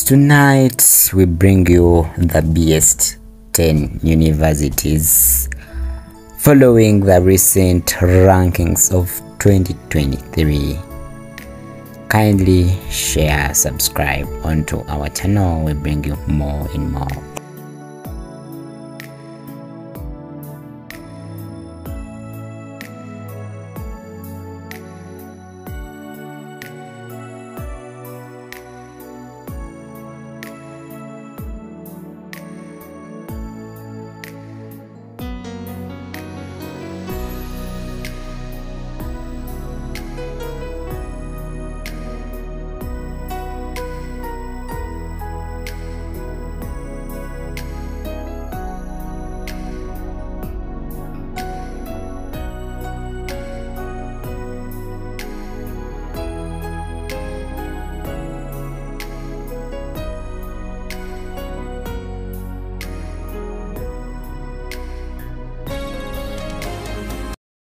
Tonight we bring you the best 10 universities following the recent rankings of 2023. Kindly share, subscribe onto our channel. We bring you more and more.